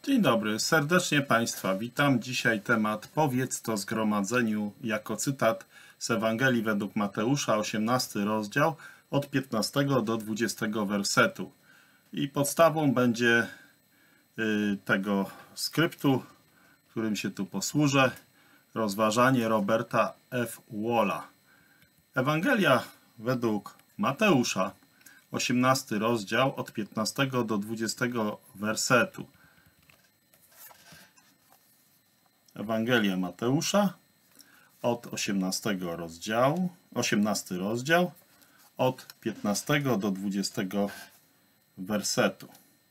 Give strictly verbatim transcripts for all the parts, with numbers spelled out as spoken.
Dzień dobry, serdecznie Państwa witam. Dzisiaj temat Powiedz to zgromadzeniu jako cytat z Ewangelii według Mateusza, osiemnasty rozdział od piętnastego do dwudziestego wersetu. I podstawą będzie y, tego skryptu, którym się tu posłużę, rozważanie Roberta F. Walla. Ewangelia według Mateusza, osiemnasty rozdział od piętnastego do dwudziestego wersetu. Ewangelia Mateusza od osiemnastego rozdziału, osiemnasty rozdział od piętnastego do dwudziestego wersetu.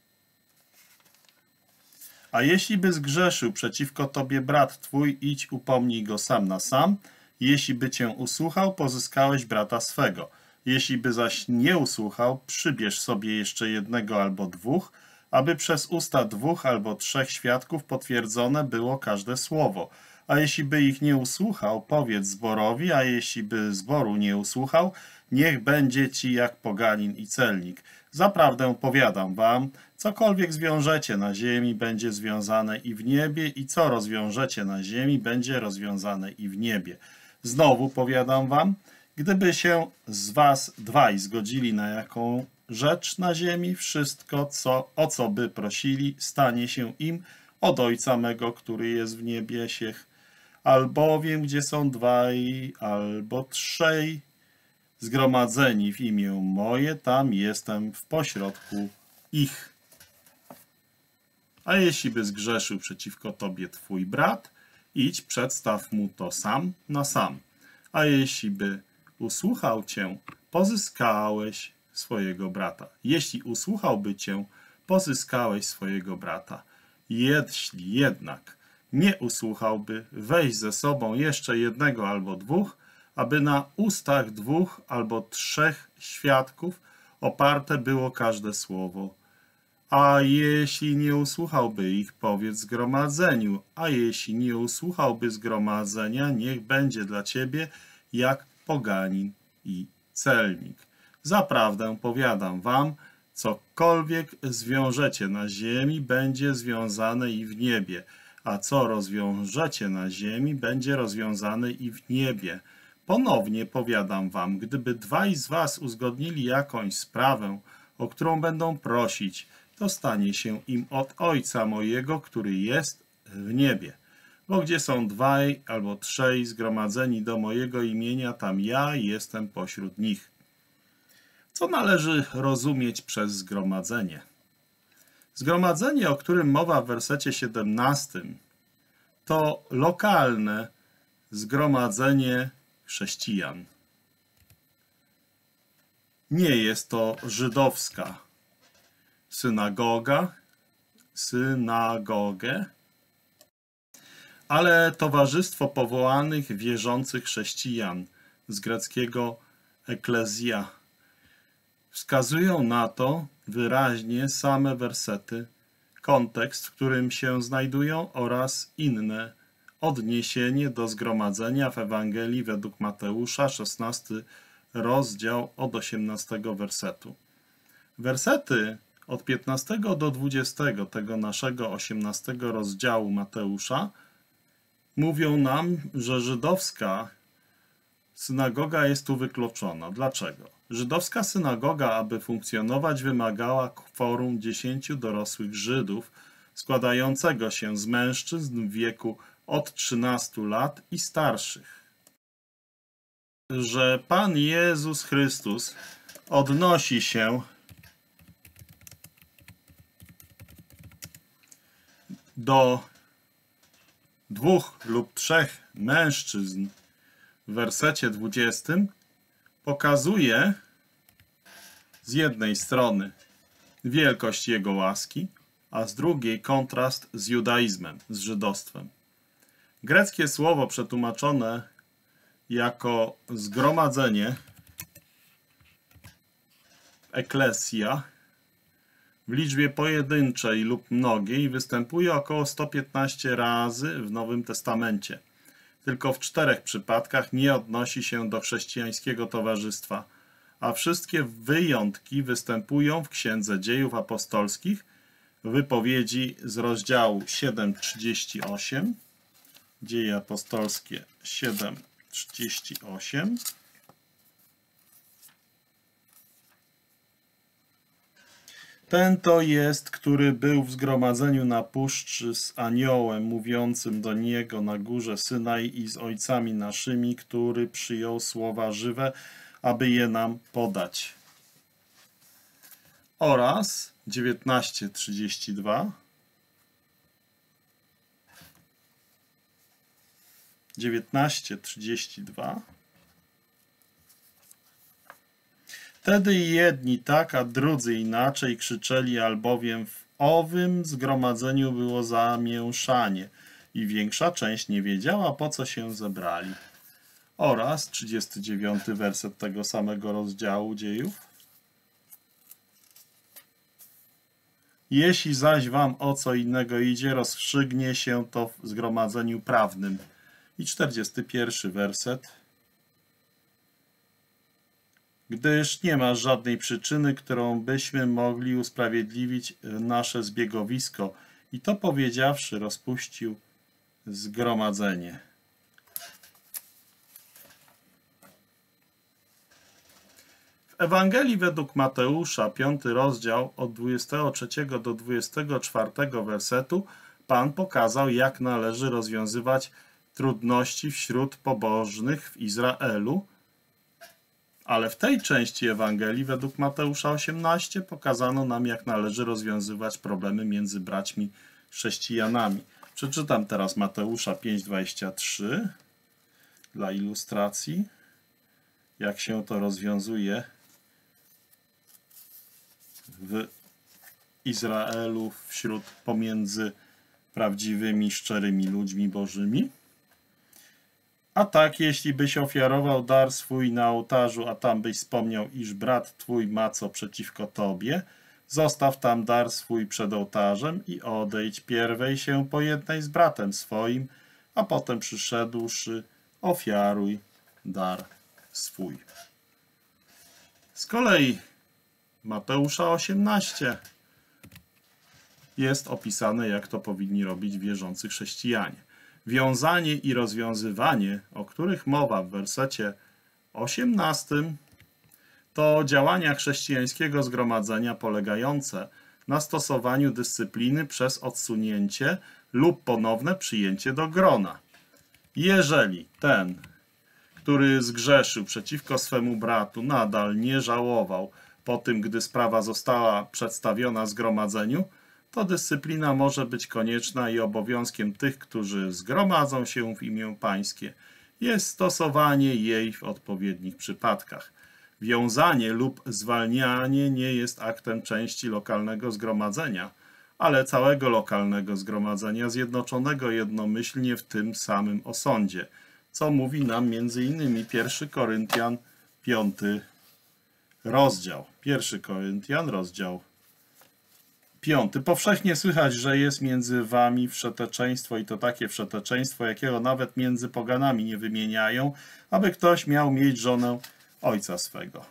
A jeśli by zgrzeszył przeciwko tobie brat twój, idź upomnij go sam na sam. Jeśli by cię usłuchał, pozyskałeś brata swego. Jeśli by zaś nie usłuchał, przybierz sobie jeszcze jednego albo dwóch, aby przez usta dwóch albo trzech świadków potwierdzone było każde słowo. A jeśli by ich nie usłuchał, powiedz zborowi, a jeśli by zboru nie usłuchał, niech będzie ci jak poganin i celnik. Zaprawdę powiadam wam, cokolwiek zwiążecie na ziemi, będzie związane i w niebie, i co rozwiążecie na ziemi, będzie rozwiązane i w niebie. Znowu powiadam wam, gdyby się z was dwaj zgodzili na jaką rzecz na ziemi, wszystko, co, o co by prosili, stanie się im od Ojca mego, który jest w niebiesiech. Albowiem, gdzie są dwaj albo trzej zgromadzeni w imię moje, tam jestem w pośrodku ich. A jeśli by zgrzeszył przeciwko tobie twój brat, idź, przedstaw mu to sam na sam. A jeśli by usłuchał cię, pozyskałeś swojego brata. Jeśli usłuchałby cię, pozyskałeś swojego brata. Jeśli jednak nie usłuchałby, weź ze sobą jeszcze jednego albo dwóch, aby na ustach dwóch albo trzech świadków oparte było każde słowo. A jeśli nie usłuchałby ich, powiedz zgromadzeniu, a jeśli nie usłuchałby zgromadzenia, niech będzie dla ciebie jak poganin i celnik. Zaprawdę powiadam wam, cokolwiek zwiążecie na ziemi, będzie związane i w niebie, a co rozwiążecie na ziemi, będzie rozwiązane i w niebie. Ponownie powiadam wam, gdyby dwaj z was uzgodnili jakąś sprawę, o którą będą prosić, to stanie się im od Ojca mojego, który jest w niebie. Bo gdzie są dwaj albo trzej zgromadzeni do mojego imienia, tam ja jestem pośród nich. Co należy rozumieć przez zgromadzenie? Zgromadzenie, o którym mowa w wersecie siedemnastym, to lokalne zgromadzenie chrześcijan. Nie jest to żydowska synagoga, synagogę, ale towarzystwo powołanych, wierzących chrześcijan, z greckiego eklezja. Wskazują na to wyraźnie same wersety, kontekst, w którym się znajdują oraz inne odniesienie do zgromadzenia w Ewangelii według Mateusza, szesnasty rozdział od osiemnastego wersetu. Wersety od piętnastego do dwudziestego tego naszego osiemnastego rozdziału Mateusza mówią nam, że żydowska synagoga jest tu wykluczona. Dlaczego? Żydowska synagoga, aby funkcjonować, wymagała kworum dziesięciu dorosłych Żydów, składającego się z mężczyzn w wieku od trzynastu lat i starszych. Że Pan Jezus Chrystus odnosi się do dwóch lub trzech mężczyzn w wersecie dwudziestym, pokazuje z jednej strony wielkość Jego łaski, a z drugiej kontrast z judaizmem, z żydostwem. Greckie słowo przetłumaczone jako zgromadzenie, eklesja, w liczbie pojedynczej lub mnogiej występuje około sto piętnaście razy w Nowym Testamencie. Tylko w czterech przypadkach nie odnosi się do chrześcijańskiego towarzystwa, a wszystkie wyjątki występują w Księdze Dziejów Apostolskich wypowiedzi z rozdziału siedem trzydzieści osiem. Dzieje apostolskie siedem trzydzieści osiem. Ten to jest, który był w zgromadzeniu na puszczy z aniołem mówiącym do niego na górze Synaj i z ojcami naszymi, który przyjął słowa żywe, aby je nam podać. Oraz dziewiętnaście trzydzieści dwa. dziewiętnaście trzydzieści dwa. Wtedy jedni tak, a drudzy inaczej krzyczeli, albowiem w owym zgromadzeniu było zamieszanie i większa część nie wiedziała, po co się zebrali. Oraz trzydziesty dziewiąty werset tego samego rozdziału Dziejów. Jeśli zaś wam o co innego idzie, rozstrzygnie się to w zgromadzeniu prawnym. I czterdziesty pierwszy werset. Gdyż nie ma żadnej przyczyny, którą byśmy mogli usprawiedliwić nasze zbiegowisko. I to powiedziawszy, rozpuścił zgromadzenie. W Ewangelii według Mateusza, piąty rozdział, od dwudziestego trzeciego do dwudziestego czwartego wersetu, Pan pokazał, jak należy rozwiązywać trudności wśród pobożnych w Izraelu. Ale w tej części Ewangelii według Mateusza osiemnaście pokazano nam, jak należy rozwiązywać problemy między braćmi chrześcijanami. Przeczytam teraz Mateusza pięć dwadzieścia trzy dla ilustracji, jak się to rozwiązuje w Izraelu wśród pomiędzy prawdziwymi, szczerymi ludźmi bożymi. A tak, jeśli byś ofiarował dar swój na ołtarzu, a tam byś wspomniał, iż brat twój ma co przeciwko tobie, zostaw tam dar swój przed ołtarzem i odejdź pierwej się pojednaj z bratem swoim, a potem przyszedłszy, ofiaruj dar swój. Z kolei Mateusza osiemnaście jest opisane, jak to powinni robić wierzący chrześcijanie. Wiązanie i rozwiązywanie, o których mowa w wersecie osiemnastym, to działania chrześcijańskiego zgromadzenia polegające na stosowaniu dyscypliny przez odsunięcie lub ponowne przyjęcie do grona. Jeżeli ten, który zgrzeszył przeciwko swemu bratu, nadal nie żałował po tym, gdy sprawa została przedstawiona zgromadzeniu, to dyscyplina może być konieczna i obowiązkiem tych, którzy zgromadzą się w imię Pańskie, jest stosowanie jej w odpowiednich przypadkach. Wiązanie lub zwalnianie nie jest aktem części lokalnego zgromadzenia, ale całego lokalnego zgromadzenia zjednoczonego jednomyślnie w tym samym osądzie, co mówi nam między innymi pierwszy Koryntian, piąty rozdział. pierwszy Koryntian, rozdział piąty. Powszechnie słychać, że jest między wami wszeteczeństwo i to takie wszeteczeństwo, jakiego nawet między poganami nie wymieniają, aby ktoś miał mieć żonę ojca swego.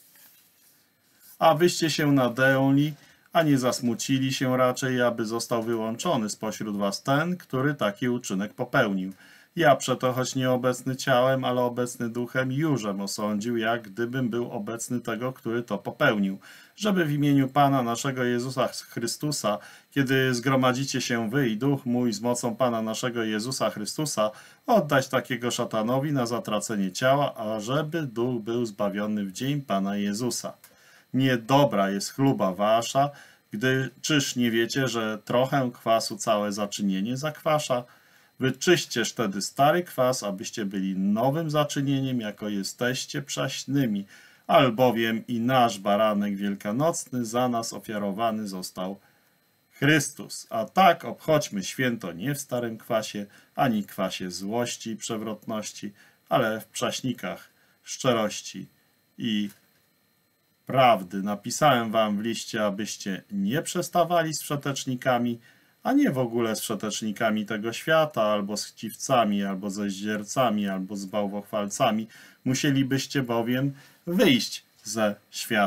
A wyście się nadęli, a nie zasmucili się raczej, aby został wyłączony spośród was ten, który taki uczynek popełnił. Ja przeto, choć nieobecny ciałem, ale obecny duchem, jużem osądził, jak gdybym był obecny tego, który to popełnił, żeby w imieniu Pana naszego Jezusa Chrystusa, kiedy zgromadzicie się wy i duch mój z mocą Pana naszego Jezusa Chrystusa, oddać takiego szatanowi na zatracenie ciała, ażeby duch był zbawiony w dzień Pana Jezusa. Niedobra jest chluba wasza, gdy czyż nie wiecie, że trochę kwasu całe zaczynienie zakwasza? Wyczyście wtedy stary kwas, abyście byli nowym zaczynieniem, jako jesteście przaśnymi, albowiem i nasz baranek wielkanocny za nas ofiarowany został Chrystus. A tak obchodźmy święto nie w starym kwasie, ani kwasie złości i przewrotności, ale w przaśnikach szczerości i prawdy. Napisałem wam w liście, abyście nie przestawali z wszetecznikami, a nie w ogóle z wszetecznikami tego świata, albo z chciwcami, albo ze zdziercami, albo z bałwochwalcami. Musielibyście bowiem wyjść ze świata.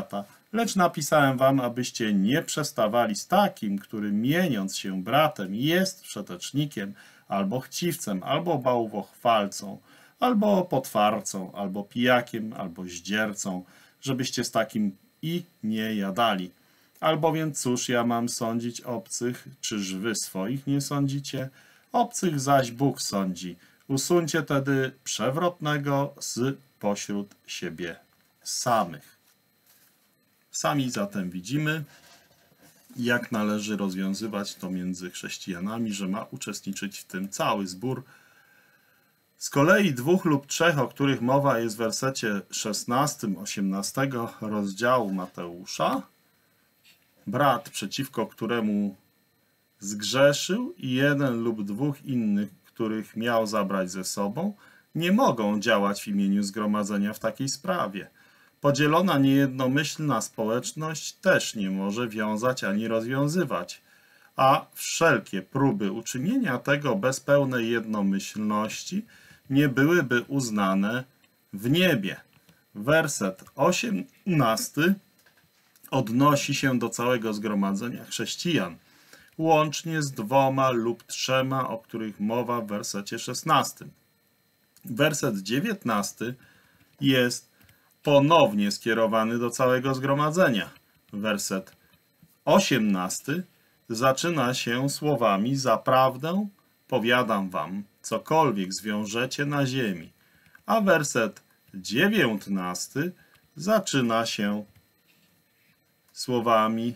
Lecz napisałem wam, abyście nie przestawali z takim, który mieniąc się bratem jest wszetecznikiem, albo chciwcem, albo bałwochwalcą, albo potwarcą, albo pijakiem, albo zdziercą, żebyście z takim i nie jadali. Albowiem cóż ja mam sądzić obcych, czyż wy swoich nie sądzicie? Obcych zaś Bóg sądzi. Usuńcie tedy przewrotnego z pośród siebie samych. Sami zatem widzimy, jak należy rozwiązywać to między chrześcijanami, że ma uczestniczyć w tym cały zbór. Z kolei dwóch lub trzech, o których mowa jest w wersecie szesnastym, osiemnastego rozdziału Mateusza, brat, przeciwko któremu zgrzeszył, i jeden lub dwóch innych, których miał zabrać ze sobą, nie mogą działać w imieniu zgromadzenia w takiej sprawie. Podzielona niejednomyślna społeczność też nie może wiązać ani rozwiązywać, a wszelkie próby uczynienia tego bez pełnej jednomyślności nie byłyby uznane w niebie. Werset osiemnasty odnosi się do całego zgromadzenia chrześcijan, łącznie z dwoma lub trzema, o których mowa w wersecie szesnastym. Werset dziewiętnasty jest ponownie skierowany do całego zgromadzenia. Werset osiemnasty zaczyna się słowami: zaprawdę powiadam wam, cokolwiek zwiążecie na ziemi. A werset dziewiętnasty zaczyna się słowami: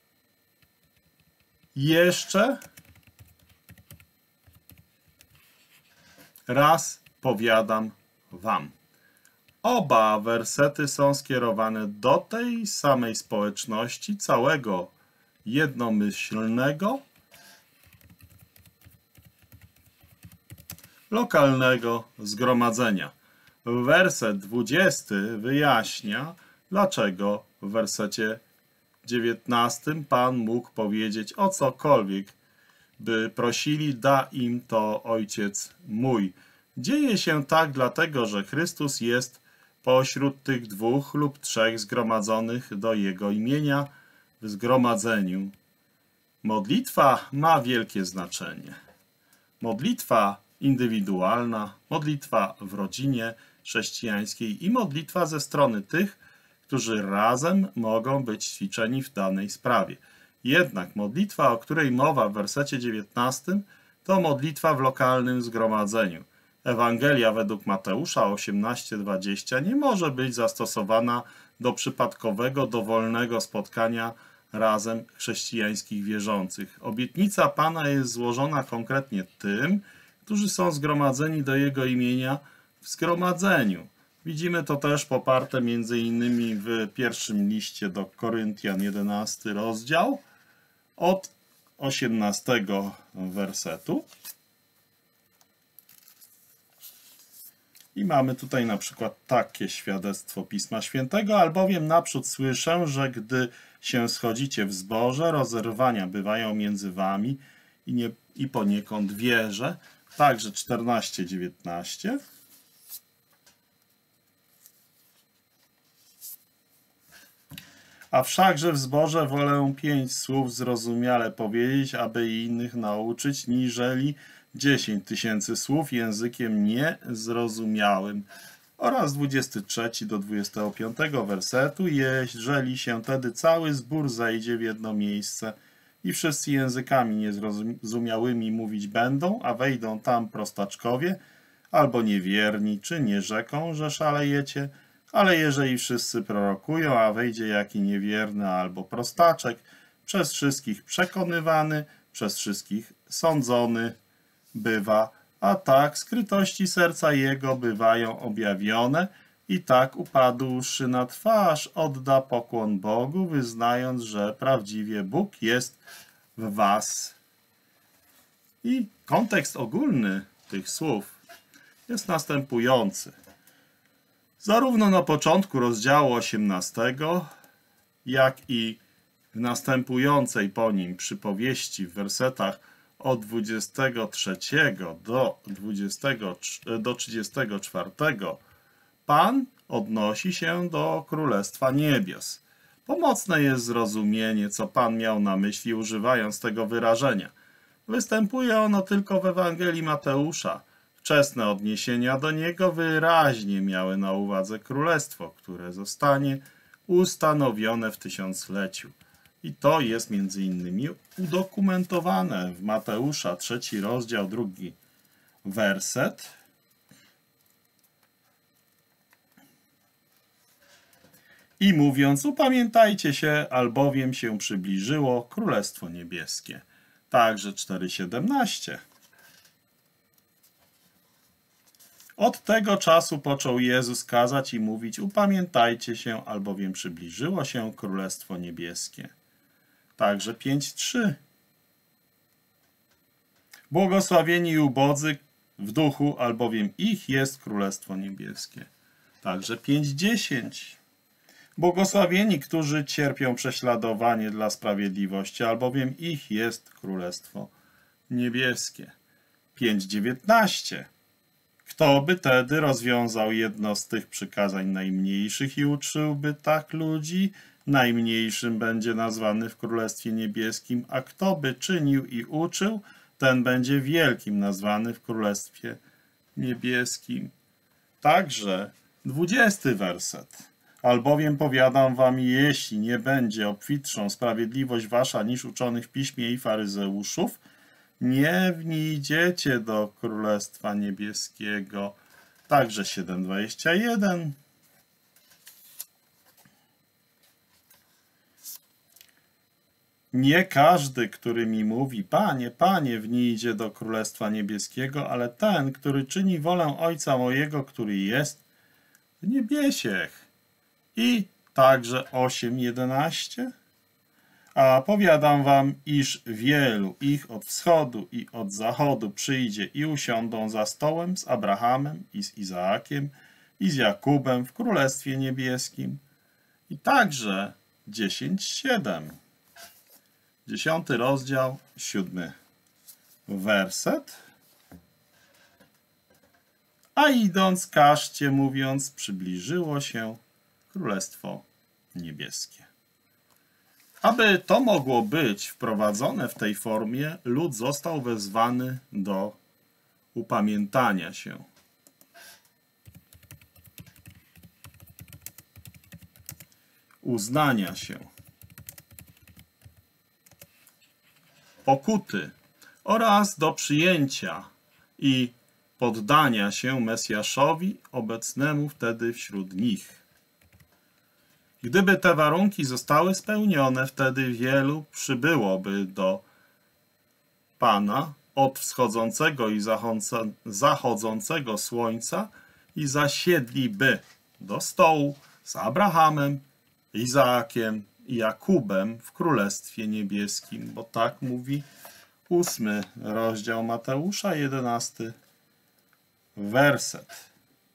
jeszcze raz powiadam wam. Oba wersety są skierowane do tej samej społeczności, całego jednomyślnego, lokalnego zgromadzenia. Werset dwudziesty wyjaśnia, dlaczego w wersecie dziewiętnastym Pan mógł powiedzieć: o cokolwiek by prosili, da im to Ojciec mój. Dzieje się tak dlatego, że Chrystus jest pośród tych dwóch lub trzech zgromadzonych do Jego imienia w zgromadzeniu. Modlitwa ma wielkie znaczenie. Modlitwa indywidualna, modlitwa w rodzinie chrześcijańskiej i modlitwa ze strony tych, którzy razem mogą być ćwiczeni w danej sprawie. Jednak modlitwa, o której mowa w wersecie dziewiętnastym, to modlitwa w lokalnym zgromadzeniu. Ewangelia według Mateusza osiemnaście dwadzieścia nie może być zastosowana do przypadkowego, dowolnego spotkania razem chrześcijańskich wierzących. Obietnica Pana jest złożona konkretnie tym, którzy są zgromadzeni do Jego imienia w zgromadzeniu. Widzimy to też poparte między innymi w pierwszym liście do Koryntian, jedenasty rozdział, od osiemnastego wersetu. I mamy tutaj na przykład takie świadectwo Pisma Świętego: albowiem naprzód słyszę, że gdy się schodzicie w zborze, rozerwania bywają między wami i, nie, i poniekąd wierzę. Także czternaście dziewiętnaście. A wszakże w zborze wolę pięć słów zrozumiale powiedzieć, aby i innych nauczyć, niżeli dziesięć tysięcy słów językiem niezrozumiałym. Oraz dwudziesty trzeci do dwudziestego piątego wersetu: jeżeli się tedy cały zbór zejdzie w jedno miejsce i wszyscy językami niezrozumiałymi mówić będą, a wejdą tam prostaczkowie albo niewierni, czy nie rzeką, że szalejecie? Ale jeżeli wszyscy prorokują, a wejdzie jaki niewierny albo prostaczek, przez wszystkich przekonywany, przez wszystkich sądzony bywa, a tak skrytości serca jego bywają objawione i tak upadłszy na twarz odda pokłon Bogu, wyznając, że prawdziwie Bóg jest w was. I kontekst ogólny tych słów jest następujący. Zarówno na początku rozdziału osiemnastego, jak i w następującej po nim przypowieści w wersetach od dwudziestego trzeciego do, dwudziestego, do trzydziestego czwartego Pan odnosi się do Królestwa Niebios. Pomocne jest zrozumienie, co Pan miał na myśli, używając tego wyrażenia. Występuje ono tylko w Ewangelii Mateusza. Wczesne odniesienia do niego wyraźnie miały na uwadze królestwo, które zostanie ustanowione w tysiącleciu. I to jest między innymi udokumentowane w Mateusza, trzeci rozdział, drugi werset. I mówiąc, upamiętajcie się, albowiem się przybliżyło Królestwo Niebieskie. Także cztery siedemnaście. Od tego czasu począł Jezus kazać i mówić, upamiętajcie się, albowiem przybliżyło się Królestwo Niebieskie. Także pięć trzy. Błogosławieni i ubodzy w duchu, albowiem ich jest Królestwo Niebieskie. Także pięć dziesięć. Błogosławieni, którzy cierpią prześladowanie dla sprawiedliwości, albowiem ich jest Królestwo Niebieskie. pięć dziewiętnaście. Kto by tedy rozwiązał jedno z tych przykazań najmniejszych i uczyłby tak ludzi, najmniejszym będzie nazwany w Królestwie Niebieskim, a kto by czynił i uczył, ten będzie wielkim nazwany w Królestwie Niebieskim. Także dwudziesty werset. Albowiem powiadam wam, jeśli nie będzie obfitszą sprawiedliwość wasza niż uczonych w piśmie i faryzeuszów, nie wnidziecie do Królestwa Niebieskiego. Także siedem dwadzieścia jeden. Nie każdy, który mi mówi, Panie, Panie, wnijdzie do Królestwa Niebieskiego, ale ten, który czyni wolę Ojca mojego, który jest w niebiesiech. I także osiem jedenaście. A powiadam wam, iż wielu ich od wschodu i od zachodu przyjdzie i usiądą za stołem z Abrahamem i z Izaakiem i z Jakubem w Królestwie Niebieskim. I także dziesięć siedem. Dziesiąty rozdział, siódmy werset. A idąc, każcie, mówiąc, przybliżyło się Królestwo Niebieskie. Aby to mogło być wprowadzone w tej formie, lud został wezwany do upamiętania się. Uznania się. Pokuty oraz do przyjęcia i poddania się Mesjaszowi obecnemu wtedy wśród nich. Gdyby te warunki zostały spełnione, wtedy wielu przybyłoby do Pana od wschodzącego i zachodzącego słońca i zasiedliby do stołu z Abrahamem, Izaakiem i Jakubem w Królestwie Niebieskim, bo tak mówi ósmy rozdział Mateusza, jedenasty werset.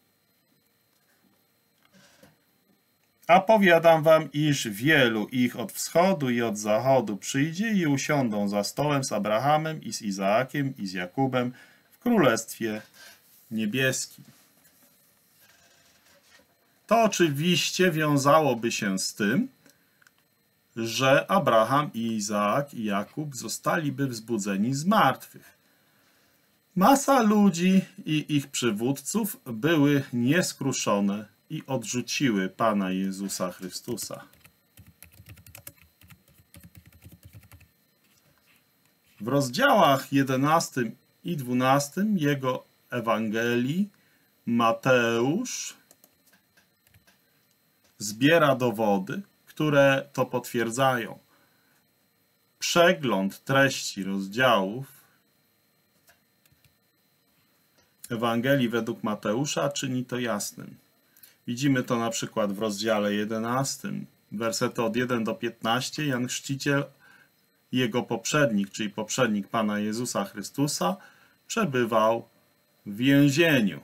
A powiadam wam, iż wielu ich od wschodu i od zachodu przyjdzie i usiądą za stołem z Abrahamem i z Izaakiem i z Jakubem w Królestwie Niebieskim. To oczywiście wiązałoby się z tym, że Abraham i Izaak i Jakub zostaliby wzbudzeni z martwych. Masa ludzi i ich przywódców były nieskruszone i odrzuciły Pana Jezusa Chrystusa. W rozdziałach jedenastym i dwunastym jego Ewangelii Mateusz zbiera dowody, które to potwierdzają. Przegląd treści rozdziałów Ewangelii według Mateusza czyni to jasnym. Widzimy to na przykład w rozdziale jedenastym, wersety od pierwszego do piętnastego. Jan Chrzciciel, jego poprzednik, czyli poprzednik Pana Jezusa Chrystusa, przebywał w więzieniu.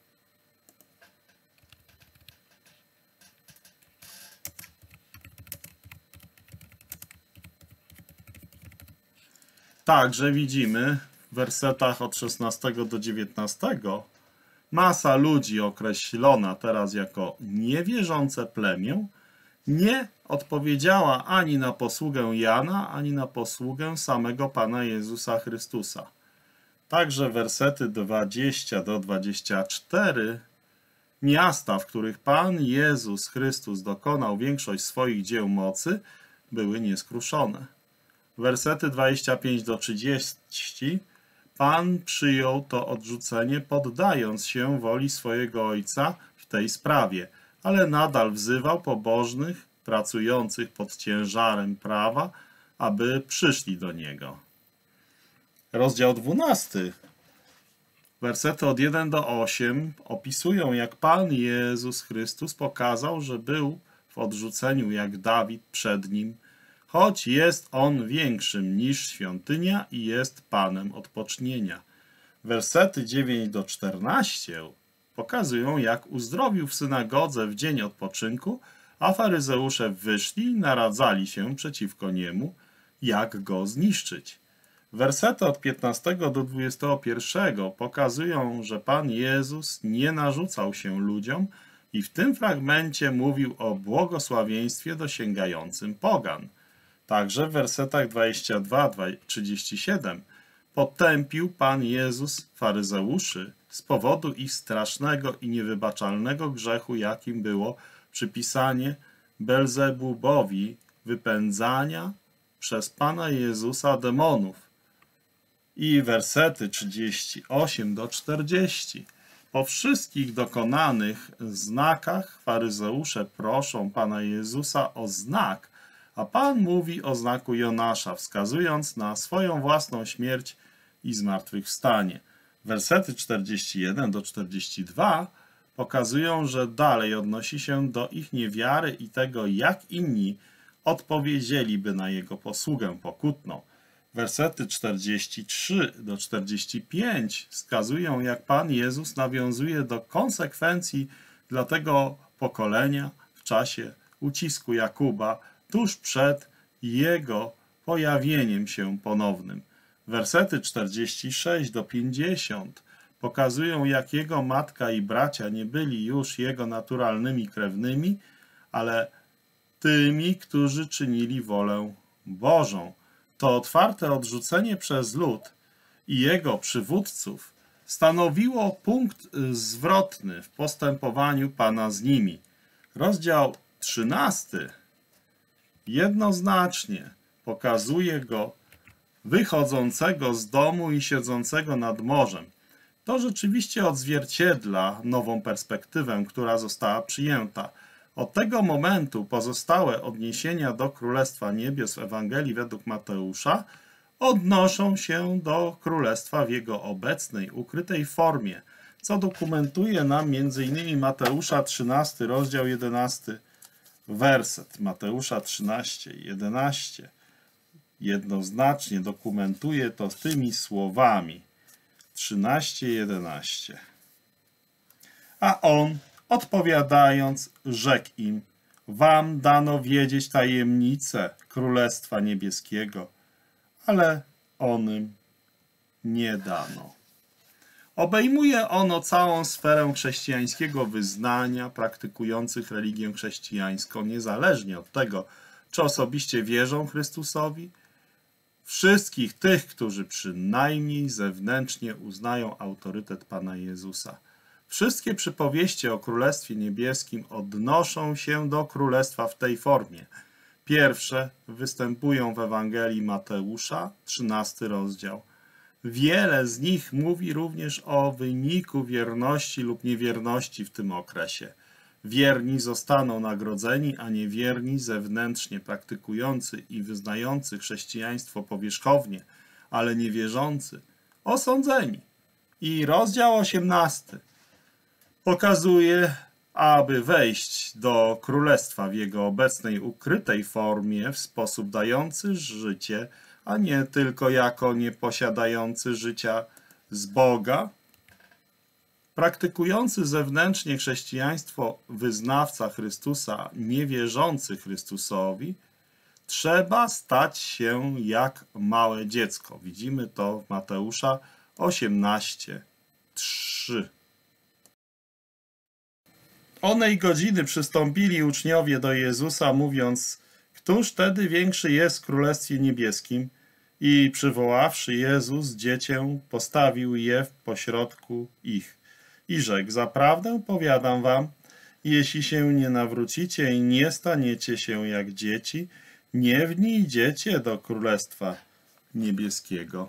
Także widzimy w wersetach od szesnastego do dziewiętnastego masa ludzi określona teraz jako niewierzące plemię nie odpowiedziała ani na posługę Jana, ani na posługę samego Pana Jezusa Chrystusa. Także wersety dwadzieścia do dwudziestego czwartego, miasta, w których Pan Jezus Chrystus dokonał większość swoich dzieł mocy, były nieskruszone. Wersety dwadzieścia pięć do trzydziestu, Pan przyjął to odrzucenie, poddając się woli swojego Ojca w tej sprawie, ale nadal wzywał pobożnych, pracujących pod ciężarem prawa, aby przyszli do Niego. Rozdział dwunasty. Wersety od pierwszego do ósmego opisują, jak Pan Jezus Chrystus pokazał, że był w odrzuceniu jak Dawid przed Nim, choć jest On większym niż świątynia i jest Panem odpocznienia. Wersety dziewiąty do czternastego pokazują, jak uzdrowił w synagodze w dzień odpoczynku, a faryzeusze wyszli i naradzali się przeciwko Niemu, jak Go zniszczyć. Wersety od piętnastego do dwudziestego pierwszego pokazują, że Pan Jezus nie narzucał się ludziom i w tym fragmencie mówił o błogosławieństwie dosięgającym pogan. Także w wersetach dwudziestego drugiego do trzydziestego siódmego potępił Pan Jezus faryzeuszy z powodu ich strasznego i niewybaczalnego grzechu, jakim było przypisanie Belzebubowi wypędzania przez Pana Jezusa demonów. I wersety trzydziesty ósmy do czterdziestu. Po wszystkich dokonanych znakach faryzeusze proszą Pana Jezusa o znak, a Pan mówi o znaku Jonasza, wskazując na swoją własną śmierć i zmartwychwstanie. Wersety czterdziesty jeden do czterdziestego drugiego pokazują, że dalej odnosi się do ich niewiary i tego, jak inni odpowiedzieliby na Jego posługę pokutną. Wersety czterdziesty trzy do czterdziestego piątego wskazują, jak Pan Jezus nawiązuje do konsekwencji dla tego pokolenia w czasie ucisku Jakuba, tuż przed Jego pojawieniem się ponownym. Wersety czterdziesty sześć do pięćdziesiątego pokazują, jak Jego matka i bracia nie byli już Jego naturalnymi krewnymi, ale tymi, którzy czynili wolę Bożą. To otwarte odrzucenie przez lud i jego przywódców stanowiło punkt zwrotny w postępowaniu Pana z nimi. Rozdział trzynasty jednoznacznie pokazuje go wychodzącego z domu i siedzącego nad morzem. To rzeczywiście odzwierciedla nową perspektywę, która została przyjęta. Od tego momentu pozostałe odniesienia do Królestwa Niebios w Ewangelii według Mateusza odnoszą się do Królestwa w jego obecnej, ukrytej formie, co dokumentuje nam między innymi Mateusza trzynasty, rozdział jedenasty, werset. Mateusza trzynaście, jedenaście jednoznacznie dokumentuje to tymi słowami. trzynaście, jedenaście. A on, odpowiadając, rzekł im: wam dano wiedzieć tajemnicę Królestwa Niebieskiego, ale onym nie dano. Obejmuje ono całą sferę chrześcijańskiego wyznania praktykujących religię chrześcijańską, niezależnie od tego, czy osobiście wierzą Chrystusowi. Wszystkich tych, którzy przynajmniej zewnętrznie uznają autorytet Pana Jezusa. Wszystkie przypowieści o Królestwie Niebieskim odnoszą się do Królestwa w tej formie. Pierwsze występują w Ewangelii Mateusza, trzynasty rozdział. Wiele z nich mówi również o wyniku wierności lub niewierności w tym okresie. Wierni zostaną nagrodzeni, a niewierni, zewnętrznie praktykujący i wyznający chrześcijaństwo powierzchownie, ale niewierzący, osądzeni. I rozdział osiemnasty pokazuje, aby wejść do Królestwa w jego obecnej ukrytej formie w sposób dający życie, a nie tylko jako nieposiadający życia z Boga, praktykujący zewnętrznie chrześcijaństwo wyznawca Chrystusa, niewierzący Chrystusowi, trzeba stać się jak małe dziecko. Widzimy to w Mateusza osiemnaście, trzy. onej godziny przystąpili uczniowie do Jezusa, mówiąc: Któż tedy większy jest w Królestwie Niebieskim? I przywoławszy Jezus dziecię, postawił je w pośrodku ich. I rzekł: Zaprawdę powiadam wam, jeśli się nie nawrócicie i nie staniecie się jak dzieci, nie wnijdziecie do Królestwa Niebieskiego.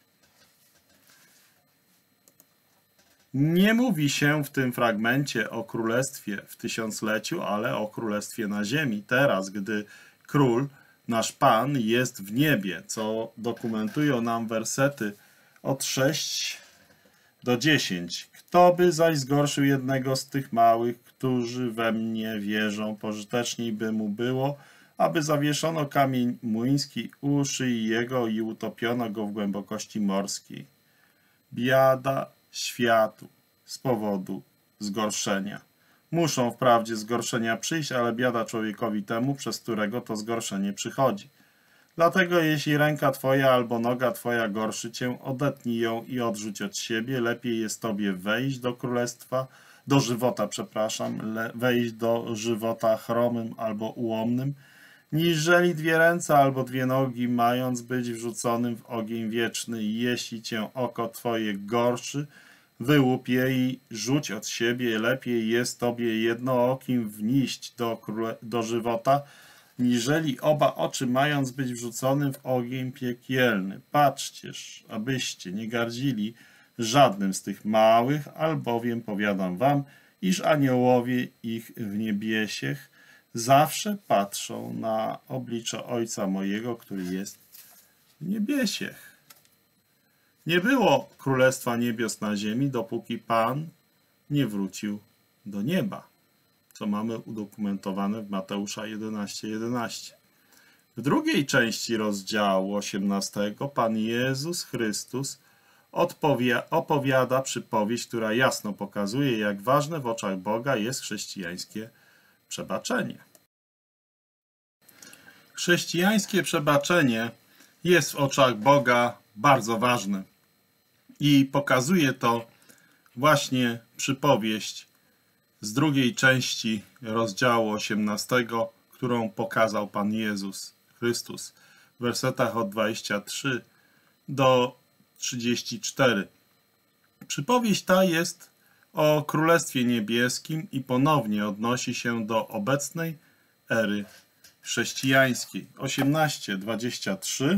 Nie mówi się w tym fragmencie o królestwie w tysiącleciu, ale o królestwie na ziemi. Teraz, gdy król, nasz Pan, jest w niebie, co dokumentują nam wersety od sześć do dziesięciu. Kto by zaś zgorszył jednego z tych małych, którzy we mnie wierzą, pożyteczniej by mu było, aby zawieszono kamień młyński u szyi jego i utopiono go w głębokości morskiej. Biada światu z powodu zgorszenia. Muszą wprawdzie zgorszenia przyjść, ale biada człowiekowi temu, przez którego to zgorszenie przychodzi. Dlatego jeśli ręka twoja albo noga twoja gorszy cię, odetnij ją i odrzuć od siebie. Lepiej jest tobie wejść do królestwa, do żywota, przepraszam, wejść do żywota chromym albo ułomnym, niżeli dwie ręce albo dwie nogi, mając być wrzuconym w ogień wieczny. I jeśli cię oko twoje gorszy, wyłup je i rzuć od siebie. Lepiej jest tobie jednookim wnieść do, do żywota, niżeli oba oczy, mając być wrzuconym w ogień piekielny. Patrzcież, abyście nie gardzili żadnym z tych małych, albowiem powiadam wam, iż aniołowie ich w niebiesiech zawsze patrzą na oblicze Ojca mojego, który jest w niebiesiech. Nie było Królestwa Niebios na ziemi, dopóki Pan nie wrócił do nieba, co mamy udokumentowane w Mateusza jedenaście jedenaście. W drugiej części rozdziału osiemnastego Pan Jezus Chrystus opowiada przypowieść, która jasno pokazuje, jak ważne w oczach Boga jest chrześcijańskie przebaczenie. Chrześcijańskie przebaczenie jest w oczach Boga bardzo ważne i pokazuje to właśnie przypowieść z drugiej części rozdziału osiemnastego, którą pokazał Pan Jezus Chrystus w wersetach od dwudziestego trzeciego do trzydziestego czwartego. Przypowieść ta jest o Królestwie Niebieskim i ponownie odnosi się do obecnej ery chrześcijańskiej. osiemnaście, dwadzieścia trzy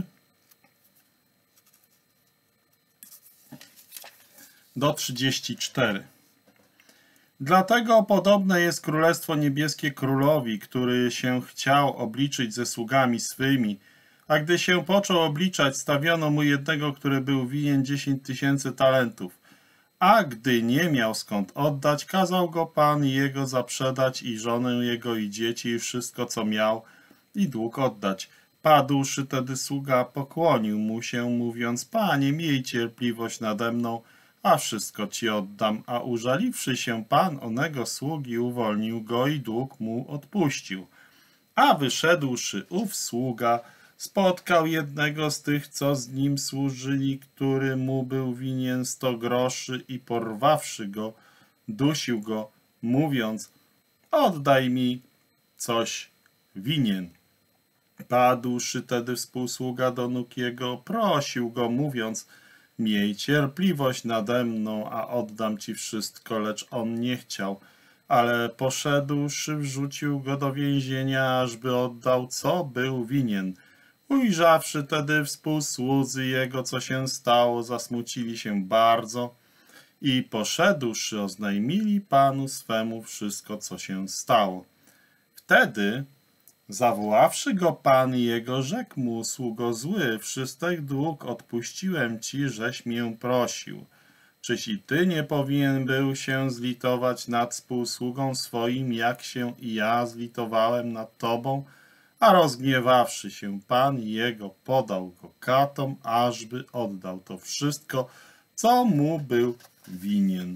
do trzydziestego czwartego. Dlatego podobne jest Królestwo Niebieskie królowi, który się chciał obliczyć ze sługami swymi, a gdy się począł obliczać, stawiono mu jednego, który był winien dziesięć tysięcy talentów. A gdy nie miał skąd oddać, kazał go Pan jego zaprzedać i żonę jego i dzieci i wszystko, co miał, i dług oddać. Padłszy tedy sługa, pokłonił mu się, mówiąc: Panie, miej cierpliwość nade mną, a wszystko ci oddam. A użaliwszy się Pan onego sługi, uwolnił go i dług mu odpuścił. A wyszedłszy ów sługa, spotkał jednego z tych, co z nim służyli, który mu był winien sto groszy, i porwawszy go, dusił go, mówiąc: oddaj mi coś winien. Padłszy tedy współsługa do nóg jego, prosił go, mówiąc: miej cierpliwość nade mną, a oddam ci wszystko, lecz on nie chciał. Ale poszedłszy, wrzucił go do więzienia, ażby oddał, co był winien. Ujrzawszy tedy współsłudzy jego, co się stało, zasmucili się bardzo i poszedłszy, oznajmili Panu swemu wszystko, co się stało. Wtedy, zawoławszy go Pan jego, rzekł mu: sługo zły, wszystek dług odpuściłem ci, żeś mię prosił. Czyś i ty nie powinien był się zlitować nad współsługą swoim, jak się i ja zlitowałem nad tobą? A rozgniewawszy się Pan jego, podał go katom, ażby oddał to wszystko, co mu był winien.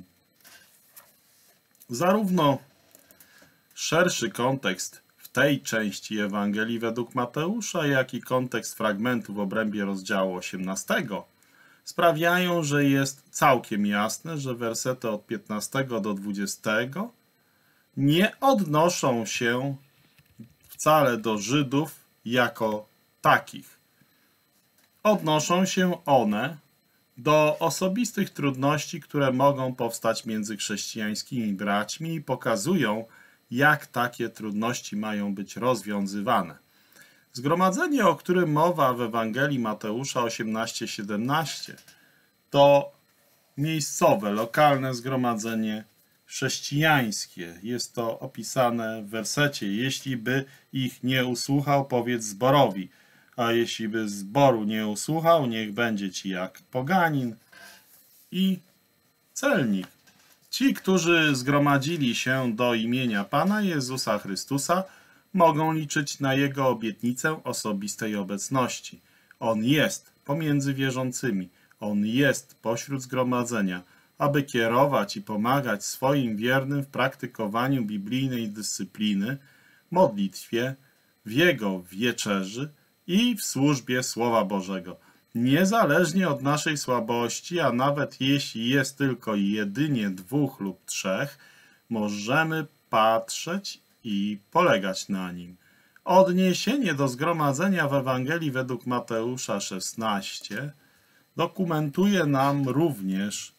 Zarówno szerszy kontekst w tej części Ewangelii według Mateusza, jak i kontekst fragmentu w obrębie rozdziału osiemnastego sprawiają, że jest całkiem jasne, że wersety od piętnastego do dwudziestego nie odnoszą się wcale do Żydów jako takich. Odnoszą się one do osobistych trudności, które mogą powstać między chrześcijańskimi braćmi i pokazują, jak takie trudności mają być rozwiązywane. Zgromadzenie, o którym mowa w Ewangelii Mateusza osiemnaście siedemnaście, to miejscowe, lokalne zgromadzenie chrześcijańskie. Jest to opisane w wersecie. Jeśli by ich nie usłuchał, powiedz zborowi, a jeśli by zboru nie usłuchał, niech będzie ci jak poganin i celnik. Ci, którzy zgromadzili się do imienia Pana Jezusa Chrystusa, mogą liczyć na Jego obietnicę osobistej obecności. On jest pomiędzy wierzącymi. On jest pośród zgromadzenia, aby kierować i pomagać swoim wiernym w praktykowaniu biblijnej dyscypliny, modlitwie, w Jego wieczerzy i w służbie Słowa Bożego. Niezależnie od naszej słabości, a nawet jeśli jest tylko jedynie dwóch lub trzech, możemy patrzeć i polegać na nim. Odniesienie do zgromadzenia w Ewangelii według Mateusza szesnaście dokumentuje nam również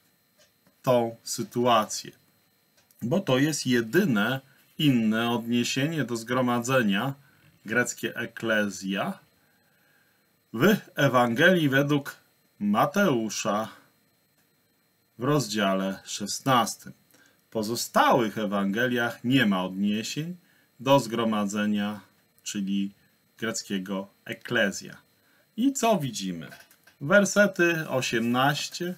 tą sytuację, bo to jest jedyne inne odniesienie do zgromadzenia, greckie eklezja, w Ewangelii według Mateusza w rozdziale szesnastym. W pozostałych Ewangeliach nie ma odniesień do zgromadzenia, czyli greckiego eklezja. I co widzimy? Wersety osiemnaście,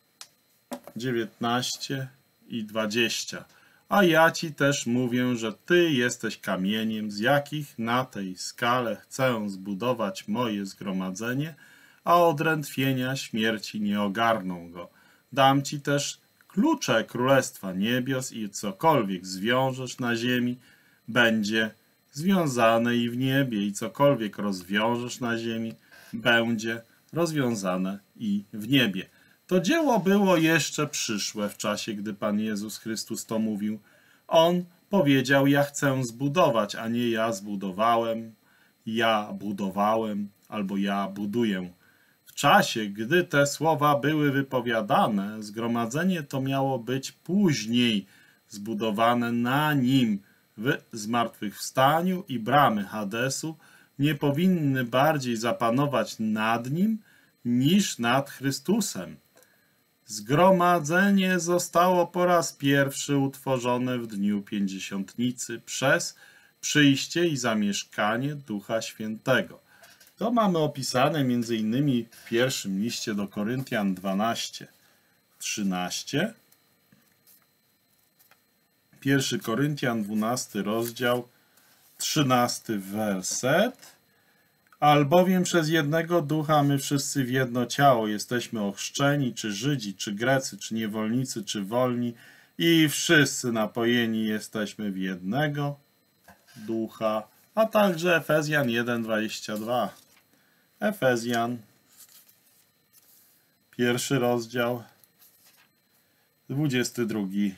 dziewiętnaście i dwadzieścia. A ja ci też mówię, że ty jesteś kamieniem, z jakich na tej skale chcę zbudować moje zgromadzenie, a odrętwienia śmierci nie ogarną go. Dam ci też klucze Królestwa Niebios i cokolwiek zwiążesz na ziemi, będzie związane i w niebie, i cokolwiek rozwiążesz na ziemi, będzie rozwiązane i w niebie. To dzieło było jeszcze przyszłe w czasie, gdy Pan Jezus Chrystus to mówił. On powiedział, ja chcę zbudować, a nie ja zbudowałem, ja budowałem, albo ja buduję. W czasie, gdy te słowa były wypowiadane, zgromadzenie to miało być później zbudowane na nim w zmartwychwstaniu i bramy Hadesu nie powinny bardziej zapanować nad nim niż nad Chrystusem. Zgromadzenie zostało po raz pierwszy utworzone w dniu pięćdziesiątnicy przez przyjście i zamieszkanie Ducha Świętego. To mamy opisane między innymi w pierwszym liście do Koryntian dwanaście, trzynaście. Pierwszy Koryntian dwunasty rozdział, trzynasty werset. Albowiem przez jednego ducha my wszyscy w jedno ciało jesteśmy ochrzczeni, czy Żydzi, czy Grecy, czy niewolnicy, czy wolni, i wszyscy napojeni jesteśmy w jednego ducha, a także Efezjan jeden, dwadzieścia dwa. Efezjan, pierwszy rozdział, dwudziesty drugi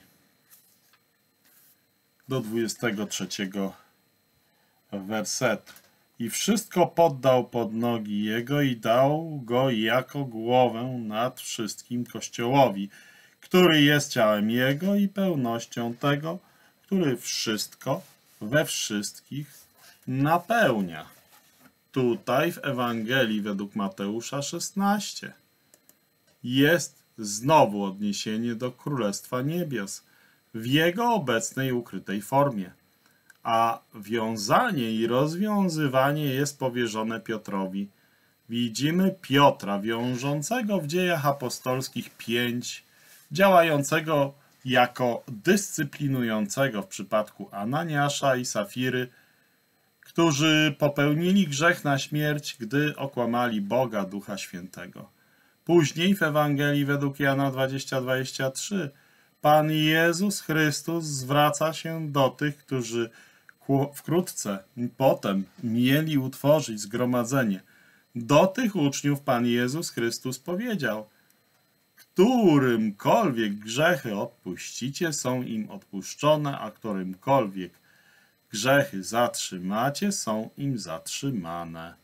do dwudziestego trzeciego wersetu. I wszystko poddał pod nogi Jego i dał Go jako głowę nad wszystkim Kościołowi, który jest ciałem Jego i pełnością tego, który wszystko we wszystkich napełnia. Tutaj w Ewangelii według Mateusza szesnaście jest znowu odniesienie do Królestwa Niebios w Jego obecnej ukrytej formie, a wiązanie i rozwiązywanie jest powierzone Piotrowi. Widzimy Piotra wiążącego w Dziejach Apostolskich pięć, działającego jako dyscyplinującego w przypadku Ananiasza i Safiry, którzy popełnili grzech na śmierć, gdy okłamali Boga Ducha Świętego. Później w Ewangelii według Jana dwadzieścia, dwadzieścia trzy Pan Jezus Chrystus zwraca się do tych, którzy wkrótce potem mieli utworzyć zgromadzenie. Do tych uczniów Pan Jezus Chrystus powiedział: którymkolwiek grzechy odpuścicie, są im odpuszczone, a którymkolwiek grzechy zatrzymacie, są im zatrzymane.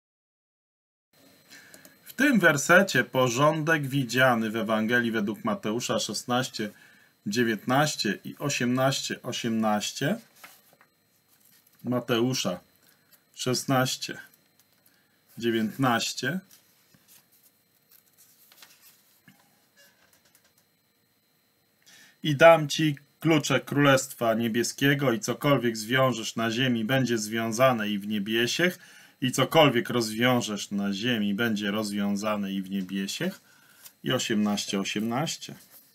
W tym wersecie porządek widziany w Ewangelii według Mateusza szesnaście, dziewiętnaście i osiemnaście, osiemnaście. Mateusza szesnaście, dziewiętnaście. I dam ci klucze Królestwa Niebieskiego i cokolwiek zwiążesz na ziemi, będzie związane i w niebiesiech, i cokolwiek rozwiążesz na ziemi, będzie rozwiązane i w niebiesiech. I osiemnaście, osiemnaście.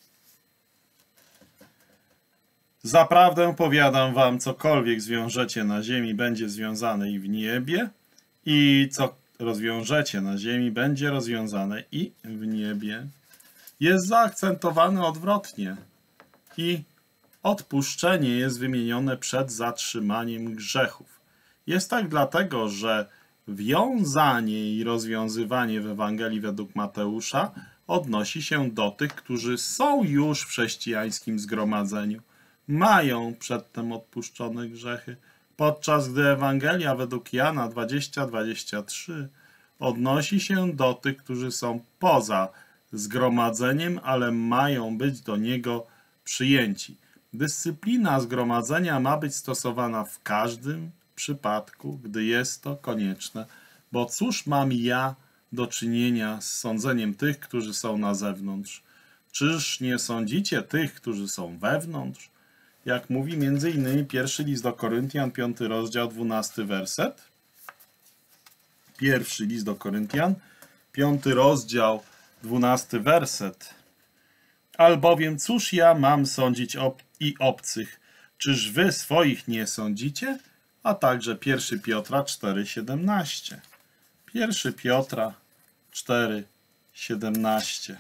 Zaprawdę powiadam wam, cokolwiek zwiążecie na ziemi, będzie związane i w niebie, i co rozwiążecie na ziemi, będzie rozwiązane i w niebie. Jest zaakcentowane odwrotnie. I odpuszczenie jest wymienione przed zatrzymaniem grzechów. Jest tak dlatego, że wiązanie i rozwiązywanie w Ewangelii według Mateusza odnosi się do tych, którzy są już w chrześcijańskim zgromadzeniu. Mają przedtem odpuszczone grzechy, podczas gdy Ewangelia według Jana dwadzieścia, dwadzieścia trzy odnosi się do tych, którzy są poza zgromadzeniem, ale mają być do niego przyjęci. Dyscyplina zgromadzenia ma być stosowana w każdym przypadku, gdy jest to konieczne, bo cóż mam ja do czynienia z sądzeniem tych, którzy są na zewnątrz? Czyż nie sądzicie tych, którzy są wewnątrz? Jak mówi między innymi pierwszy list do Koryntian, piąty rozdział, dwunasty werset. Pierwszy list do Koryntian, piąty rozdział, dwunasty werset. Albowiem cóż ja mam sądzić ob i obcych? Czyż wy swoich nie sądzicie? A także pierwszy Piotra cztery, siedemnaście. pierwszy Piotra cztery, siedemnaście.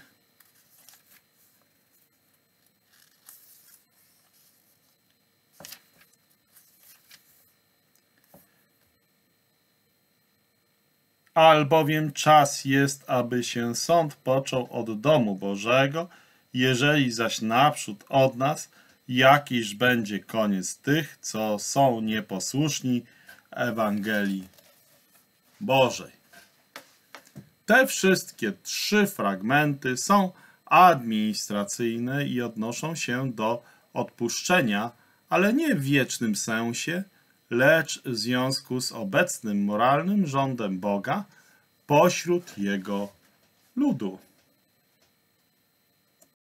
Albowiem czas jest, aby się sąd począł od domu Bożego, jeżeli zaś naprzód od nas, jakiż będzie koniec tych, co są nieposłuszni Ewangelii Bożej. Te wszystkie trzy fragmenty są administracyjne i odnoszą się do odpuszczenia, ale nie w wiecznym sensie, lecz w związku z obecnym moralnym rządem Boga pośród Jego ludu.